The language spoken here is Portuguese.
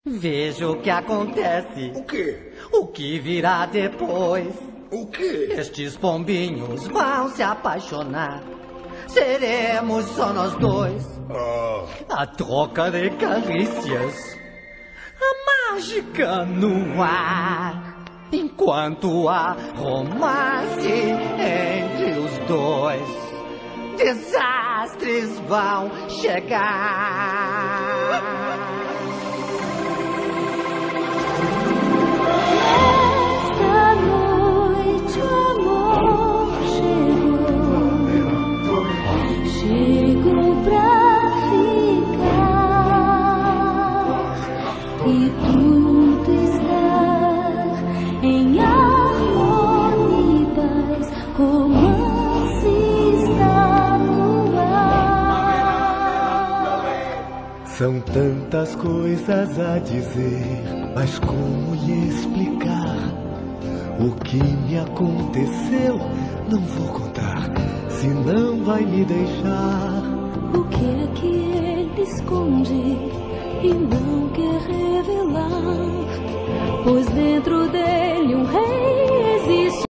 Veja o que acontece. O quê? O que virá depois. O quê? Estes pombinhos vão se apaixonar. Seremos só nós dois. A troca de carícias. A mágica no ar. Enquanto há romance entre os dois, desastres vão chegar. Esta noite o amor chegou pra ficar, e tudo está em harmonia e paz, romance está no ar. São tantas coisas a dizer, mas como lhe explicar? O que me aconteceu não vou contar, senão vai me deixar. O que é que ele esconde e não quer revelar? Pois dentro dele um rei